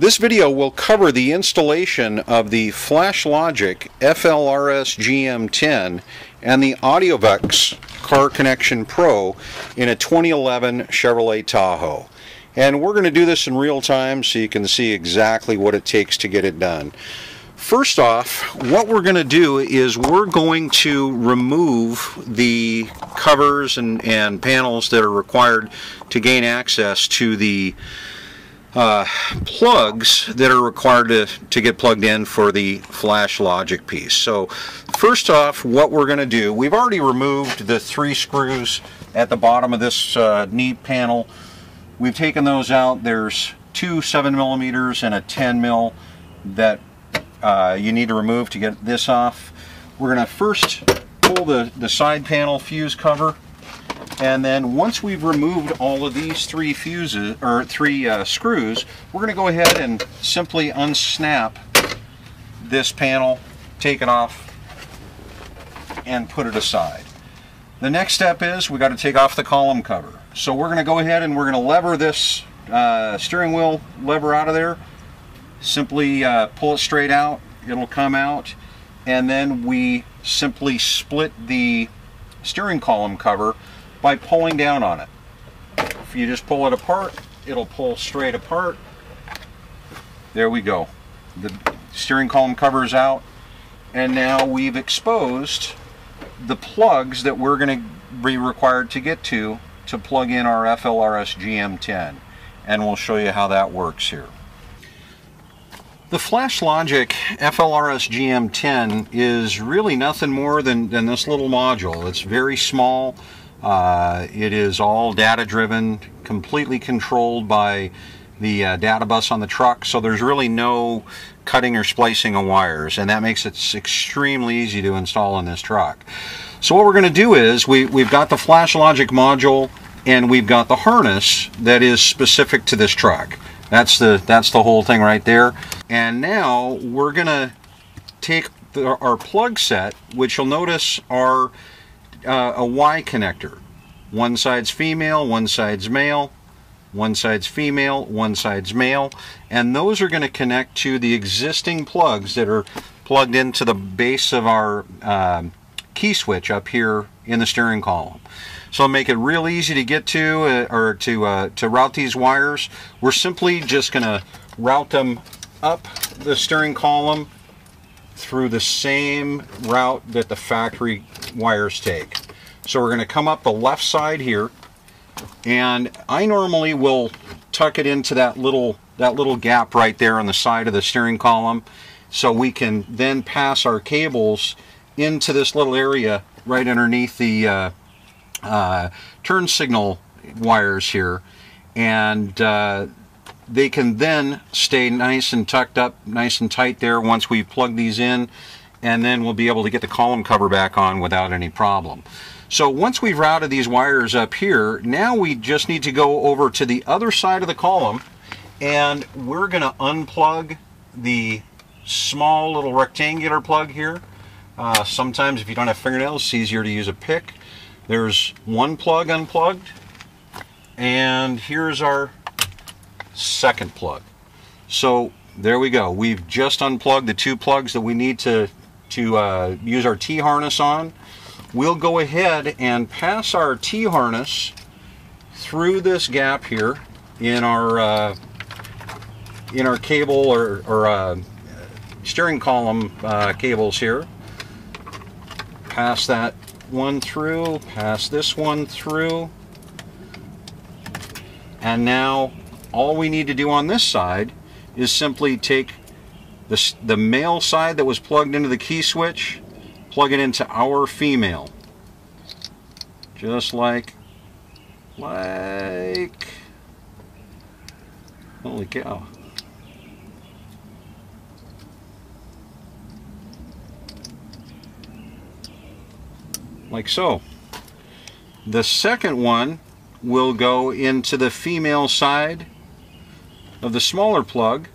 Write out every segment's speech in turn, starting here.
This video will cover the installation of the Flashlogic FLRSGM10 and the Audiovox Car Connection Pro in a 2011 Chevrolet Tahoe. And we're going to do this in real time so you can see exactly what it takes to get it done. First off, what we're going to do is we're going to remove the covers and panels that are required to gain access to the plugs that are required to get plugged in for the Flashlogic piece. So first off, what we're going to do, we've already removed the 3 screws at the bottom of this knee panel. We've taken those out. There's 2 7mm and a 10mm that you need to remove to get this off. We're going to first pull the side panel fuse cover, and then once we've removed all of these 3 fuses or 3 screws, we're going to go ahead and simply unsnap this panel, take it off, and put it aside. The next step is we got to take off the column cover. So we're going to go ahead and we're going to lever this steering wheel lever out of there. Simply pull it straight out, it'll come out, and then we simply split the steering column cover by pulling down on it. If you just pull it apart, it'll pull straight apart. There we go. The steering column cover is out, and now we've exposed the plugs that we're going to be required to get to plug in our FLRSGM10, and we'll show you how that works here. The Flashlogic FLRSGM10 is really nothing more than this little module. It's very small. It is all data driven, completely controlled by the data bus on the truck, so there's really no cutting or splicing of wires, and that makes it extremely easy to install in this truck. So what we're going to do is we've got the Flashlogic module and we've got the harness that is specific to this truck. That's the whole thing right there. And now we're going to take our plug set, which you'll notice are a Y connector. One side's female, one side's male, one side's female, one side's male, and those are going to connect to the existing plugs that are plugged into the base of our key switch up here in the steering column. So it'll make it real easy to get to or to route these wires. We're simply just going to route them up the steering column through the same route that the factory wires take. So we're going to come up the left side here, and I normally will tuck it into that little gap right there on the side of the steering column, so we can then pass our cables into this little area right underneath the turn signal wires here, and they can then stay nice and tucked up, nice and tight there once we plug these in, and then we'll be able to get the column cover back on without any problem. So once we've routed these wires up here, now we just need to go over to the other side of the column, and we're going to unplug the small little rectangular plug here. Sometimes if you don't have fingernails, it's easier to use a pick. There's one plug unplugged, and here's our second plug. So there we go. We've just unplugged the 2 plugs that we need to use our T-harness on. We'll go ahead and pass our T-harness through this gap here in our cable or steering column cables here. Pass that one through, pass this one through, and now all we need to do on this side is simply take the male side that was plugged into the key switch, plug it into our female, just like holy cow. Like so. The second one will go into the female side of the smaller plug,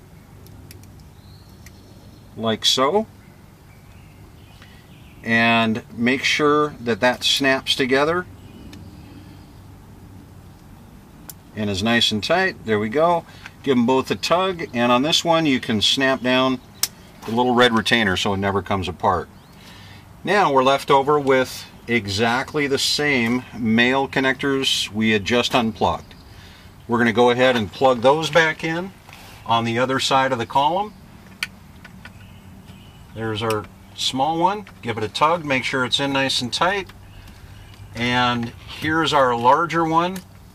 like so, and make sure that that snaps together and is nice and tight. There we go. give them both a tug, and on this one you can snap down the little red retainer so it never comes apart. Now we're left over with exactly the same male connectors we had just unplugged. We're going to go ahead and plug those back in on the other side of the column. There's our small one. Give it a tug, make sure it's in nice and tight. And here's our larger one.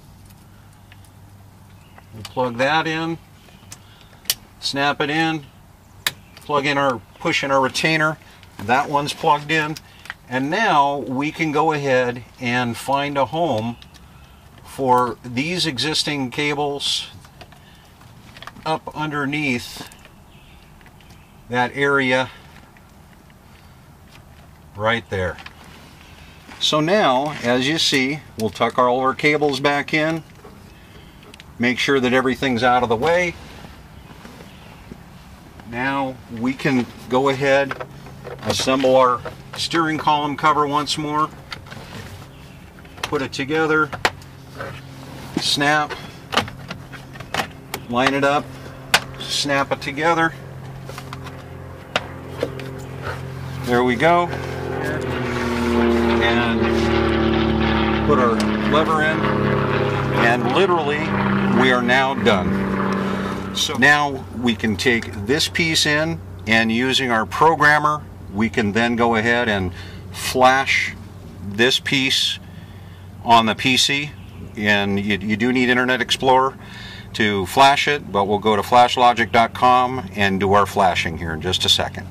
We'll plug that in, snap it in, plug in our, push in our retainer. That one's plugged in. And now we can go ahead and find a home for these existing cables up underneath that area right there. So now, as you see, we'll tuck all our cables back in, make sure that everything's out of the way. Now we can go ahead, assemble our steering column cover once more, put it together, snap, line it up, snap it together. There we go. And put our lever in, and literally we are now done. So now we can take this piece in, and using our programmer we can then go ahead and flash this piece on the PC. And you do need Internet Explorer to flash it, but we'll go to flashlogic.com and do our flashing here in just a second.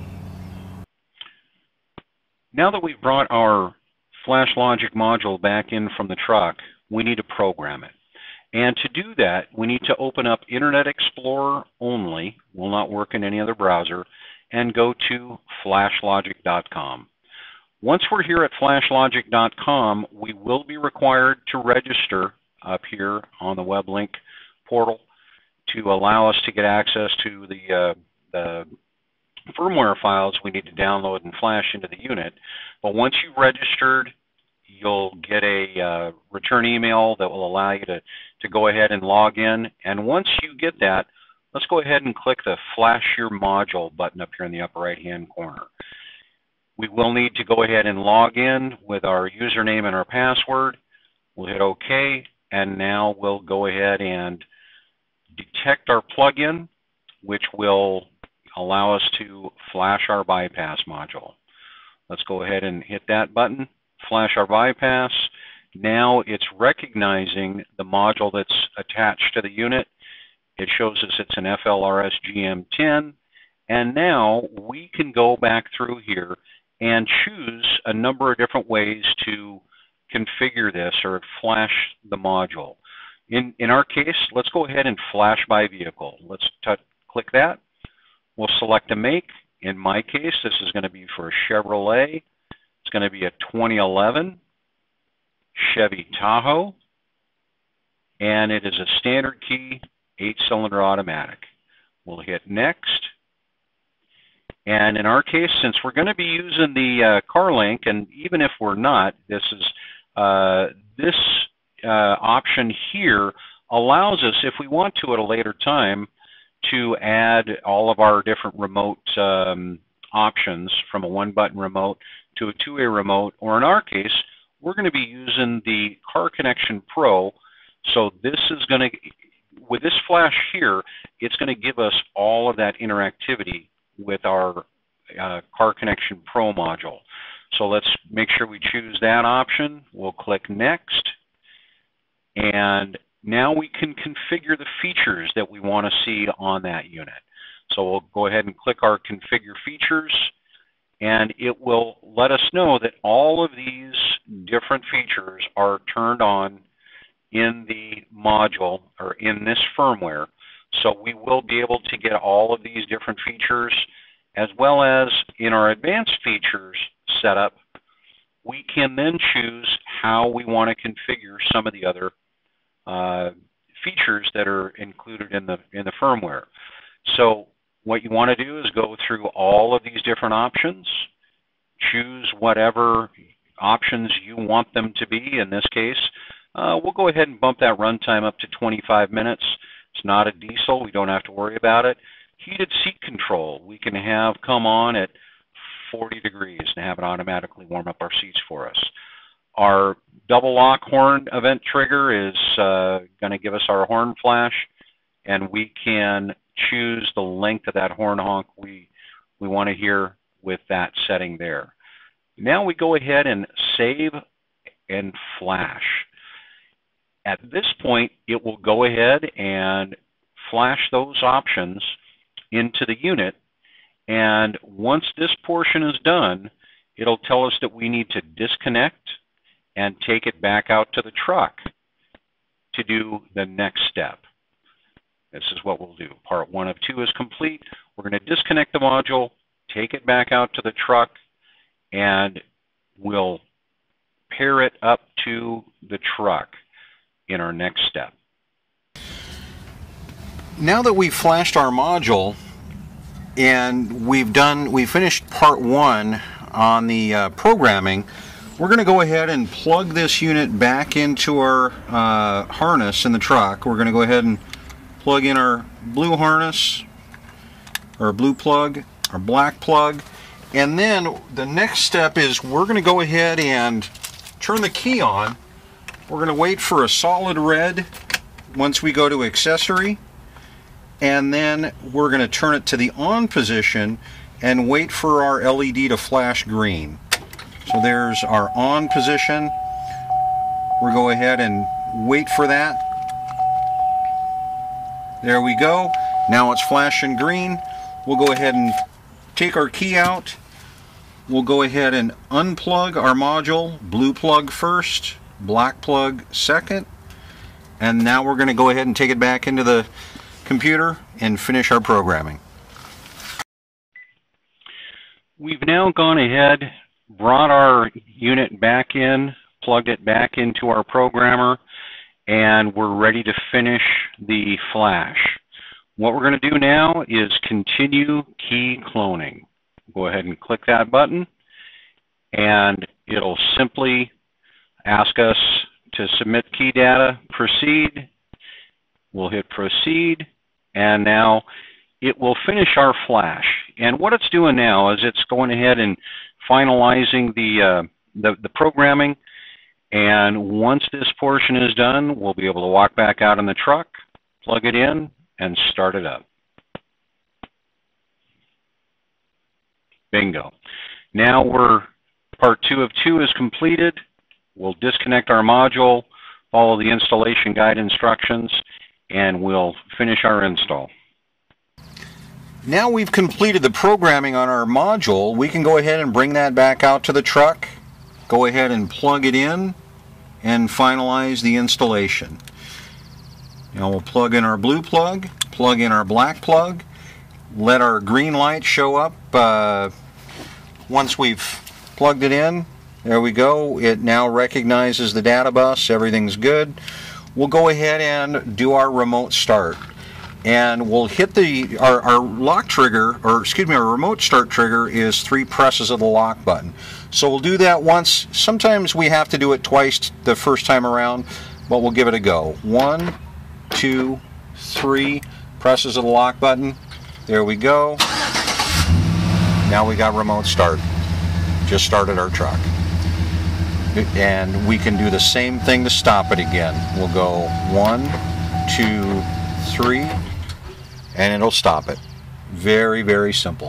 Now that we've brought our Flashlogic module back in from the truck, we need to program it. And to do that, we need to open up Internet Explorer only, will not work in any other browser, and go to flashlogic.com. Once we're here at flashlogic.com, we will be required to register up here on the web link portal to allow us to get access to the firmware files we need to download and flash into the unit. But once you've registered, you'll get a return email that will allow you to go ahead and log in. And once you get that, let's go ahead and click the Flash Your Module button up here in the upper right-hand corner. We will need to go ahead and log in with our username and our password. We'll hit OK, and now we'll go ahead and detect our plugin, which will allow us to flash our bypass module. Let's go ahead and hit that button, flash our bypass. Now it's recognizing the module that's attached to the unit. It shows us it's an FLRSGM10, and now we can go back through here and choose a number of different ways to configure this or flash the module. In our case, let's go ahead and flash by vehicle. Let's click that. We'll select a make. In my case, this is going to be for a Chevrolet. It's going to be a 2011 Chevy Tahoe, and it is a standard key 8-cylinder automatic. We'll hit next. And in our case, since we're going to be using the CarLink, and even if we're not, this option here allows us, if we want to at a later time, to add all of our different remote options from a one-button remote to a two-way remote, or in our case, we're going to be using the Car Connection Pro. So this is going to, with this flash here, it's going to give us all of that interactivity with our Car Connection Pro module. So let's make sure we choose that option. We'll click Next, and now we can configure the features that we want to see on that unit. So we'll go ahead and click our Configure Features, and it will let us know that all of these different features are turned on in the module or in this firmware. So we will be able to get all of these different features, as well as in our advanced features setup, we can then choose how we want to configure some of the other features that are included in the firmware. So what you want to do is go through all of these different options, choose whatever options you want them to be. In this case, we'll go ahead and bump that runtime up to 25 minutes It's not a diesel. We don't have to worry about it. Heated seat control. We can have come on at 40 degrees and have it automatically warm up our seats for us. Our double lock horn event trigger is going to give us our horn flash, and we can choose the length of that horn honk we want to hear with that setting there. Now we go ahead and save and flash. At this point, it will go ahead and flash those options into the unit, and once this portion is done, it'll tell us that we need to disconnect and take it back out to the truck to do the next step. This is what we'll do. Part 1 of 2 is complete. We're going to disconnect the module, take it back out to the truck, and we'll pair it up to the truck in our next step. Now that we've flashed our module and we finished part 1 on the programming, we're going to go ahead and plug this unit back into our harness in the truck. We're going to go ahead and plug in our blue harness, our blue plug, our black plug, and then the next step is we're going to go ahead and turn the key on. We're going to wait for a solid red once we go to accessory, and then we're going to turn it to the on position and wait for our LED to flash green. So there's our on position. We'll go ahead and wait for that. There we go. Now it's flashing green. We'll go ahead and take our key out. We'll go ahead and unplug our module. Blue plug first, black plug second. And now we're going to go ahead and take it back into the computer and finish our programming. We've now gone ahead, brought our unit back in, plugged it back into our programmer, and we're ready to finish the flash. What we're going to do now is continue key cloning. Go ahead and click that button, and it'll simply ask us to submit key data, proceed. We'll hit proceed, and now it will finish our flash. And what it's doing now is it's going ahead and finalizing the programming, and once this portion is done, we'll be able to walk back out in the truck, plug it in, and start it up. Bingo. Now part 2 of 2 is completed. We'll disconnect our module, follow the installation guide instructions, and we'll finish our install. Now we've completed the programming on our module, we can go ahead and bring that back out to the truck, go ahead and plug it in, and finalize the installation. Now we'll plug in our blue plug, plug in our black plug, let our green light show up once we've plugged it in. There we go. It now recognizes the data bus. Everything's good. We'll go ahead and do our remote start. And we'll hit our lock trigger, or excuse me, our remote start trigger is 3 presses of the lock button. So we'll do that once. Sometimes we have to do it twice the first time around, but we'll give it a go. 1, 2, 3 presses of the lock button. There we go. Now we got remote start. Just started our truck. And we can do the same thing to stop it again. We'll go 1, 2, 3, and it'll stop it. Very, very simple.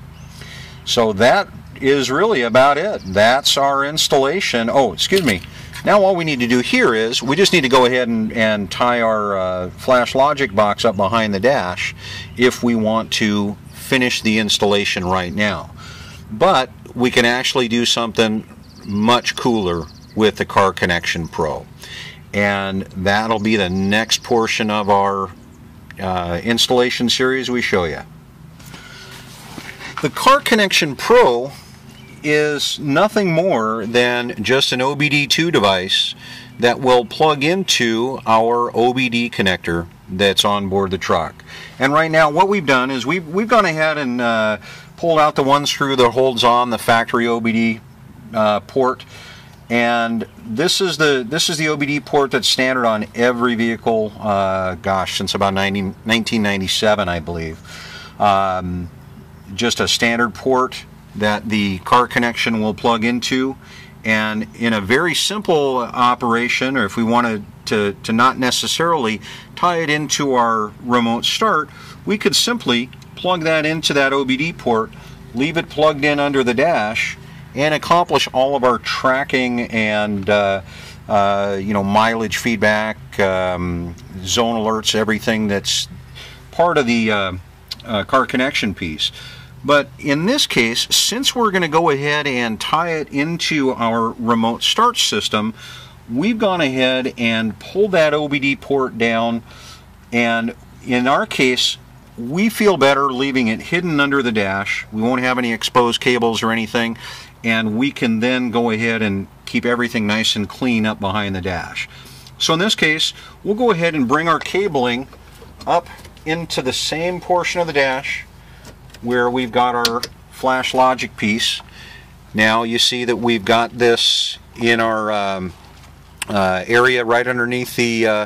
So that is really about it. That's our installation. Oh, excuse me. Now all we need to do here is we just need to go ahead and tie our Flashlogic box up behind the dash if we want to finish the installation right now. But we can actually do something much cooler with the Car Connection Pro, and that'll be the next portion of our installation series we show you. The Car Connection Pro is nothing more than just an OBD2 device that will plug into our OBD connector that's on board the truck. And right now what we've done is we've gone ahead and pulled out the one screw that holds on the factory OBD port, And this is the OBD port that's standard on every vehicle, gosh, since about 1997, I believe. Just a standard port that the car connection will plug into, and in a very simple operation, or if we wanted to not necessarily tie it into our remote start, we could simply plug that into that OBD port, leave it plugged in under the dash, and accomplish all of our tracking and mileage feedback, zone alerts, everything that's part of the car connection piece. But in this case, since we're going to go ahead and tie it into our remote start system, we've gone ahead and pulled that OBD port down, and in our case, we feel better leaving it hidden under the dash. We won't have any exposed cables or anything, and we can then go ahead and keep everything nice and clean up behind the dash. So in this case, we'll go ahead and bring our cabling up into the same portion of the dash where we've got our Flashlogic piece. Now you see that we've got this in our area right underneath the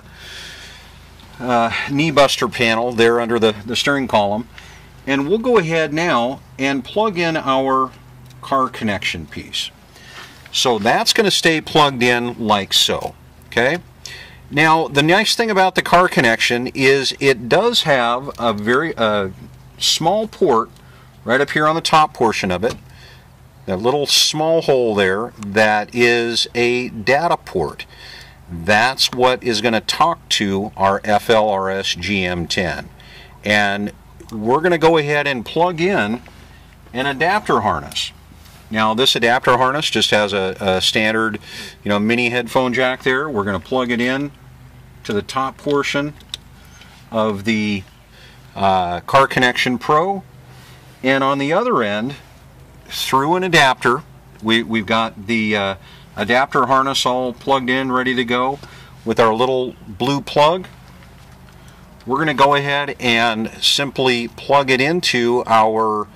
knee buster panel there under the steering column, and we'll go ahead now and plug in our car connection piece. So that's going to stay plugged in like so. Okay. Now the nice thing about the car connection is it does have a very small port right up here on the top portion of it, that little small hole there, that is a data port. That's what is going to talk to our FLRSGM10, and we're going to go ahead and plug in an adapter harness. Now this adapter harness just has a standard mini headphone jack there. We're going to plug it in to the top portion of the Car Connection Pro, and on the other end, through an adapter, we've got the adapter harness all plugged in, ready to go with our little blue plug. We're going to go ahead and simply plug it into our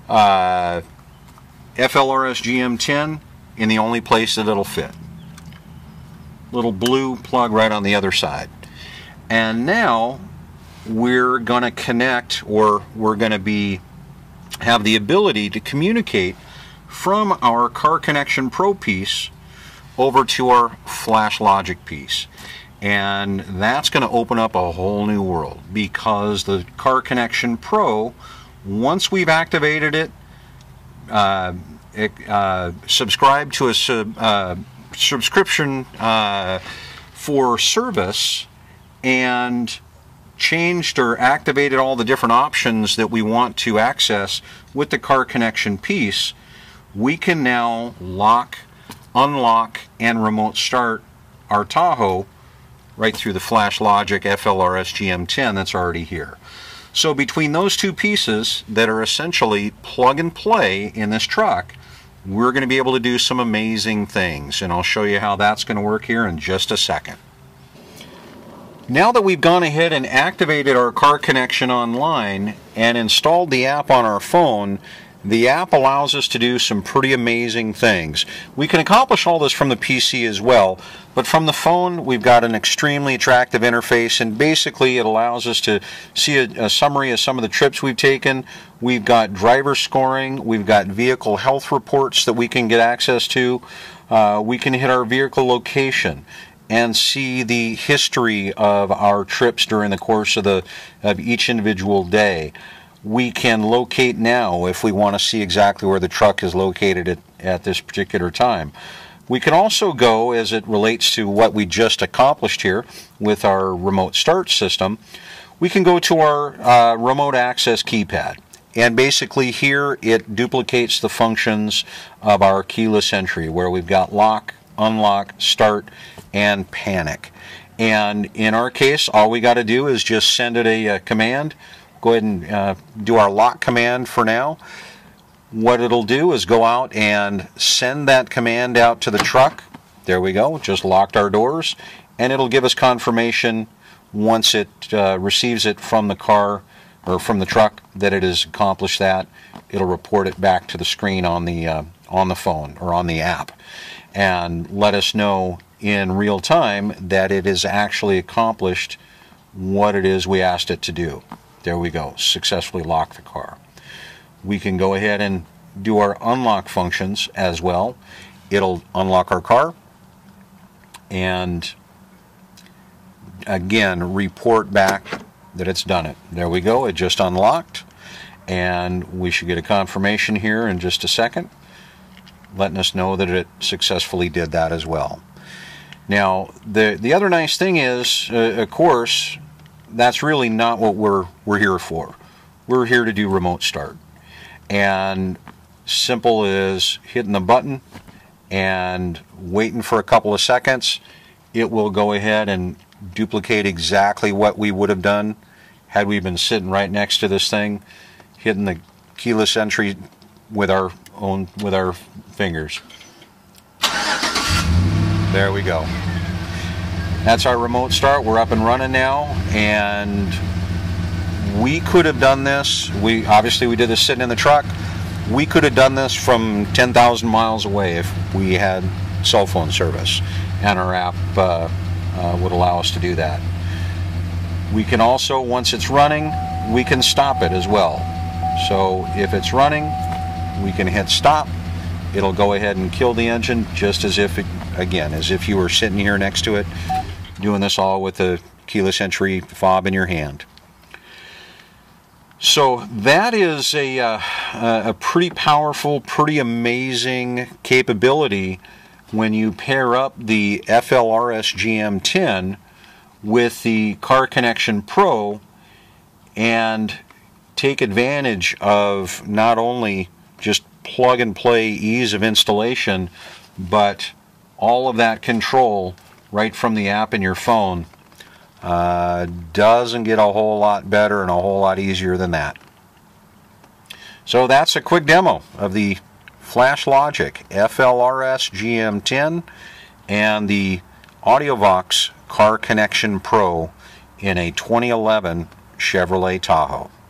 FLRSGM10 in the only place that it'll fit. Little blue plug right on the other side. And now we're going to connect, or we're going to have the ability to communicate from our Car Connection Pro piece over to our Flashlogic piece. And that's going to open up a whole new world, because the Car Connection Pro, once we've activated it, subscribe to a subscription for service, and changed or activated all the different options that we want to access with the Car Connection piece, we can now lock, unlock, and remote start our Tahoe right through the Flashlogic FLRSGM10 that's already here. So between those two pieces that are essentially plug and play in this truck, we're going to be able to do some amazing things, and I'll show you how that's going to work here in just a second. Now that we've gone ahead and activated our Car Connection online and installed the app on our phone, the app allows us to do some pretty amazing things. We can accomplish all this from the PC as well, but from the phone we've got an extremely attractive interface, and basically it allows us to see a summary of some of the trips we've taken. We've got driver scoring, we've got vehicle health reports that we can get access to. We can hit our vehicle location and see the history of our trips during the course of each individual day. We can locate now if we want to see exactly where the truck is located at this particular time. We can also go, as it relates to what we just accomplished here with our remote start system, we can go to our remote access keypad. And basically here it duplicates the functions of our keyless entry, where we've got lock, unlock, start, and panic. And in our case, all we got to do is just send it a command. Go ahead and do our lock command for now. What it'll do is go out and send that command out to the truck. There we go, just locked our doors, and it'll give us confirmation once it receives it from the car or from the truck that it has accomplished that. It'll report it back to the screen on the on the phone or on the app and let us know in real time that it has actually accomplished what it is we asked it to do. There we go, successfully locked the car. We can go ahead and do our unlock functions as well. It'll unlock our car and again report back that it's done it. There we go, it just unlocked, and we should get a confirmation here in just a second letting us know that it successfully did that as well. Now the other nice thing is of course that's really not what we're here for. We're here to do remote start, and simple as hitting the button and waiting for a couple of seconds. It will go ahead and duplicate exactly what we would have done had we been sitting right next to this thing, hitting the keyless entry with our fingers. There we go. That's our remote start. We're up and running now, and we could have done this. We did this sitting in the truck. We could have done this from 10,000 miles away if we had cell phone service, and our app would allow us to do that. We can also, once it's running, we can stop it as well. So if it's running, we can hit stop. It'll go ahead and kill the engine, just as if you were sitting here next to it, doing this all with the keyless entry fob in your hand. So that is a pretty powerful, pretty amazing capability when you pair up the FLRSGM10 with the Car Connection Pro and take advantage of not only just plug and play ease of installation, but all of that control right from the app in your phone. Doesn't get a whole lot better and a whole lot easier than that. So that's a quick demo of the Flashlogic FLRSGM10 and the Audiovox Car Connection Pro in a 2011 Chevrolet Tahoe.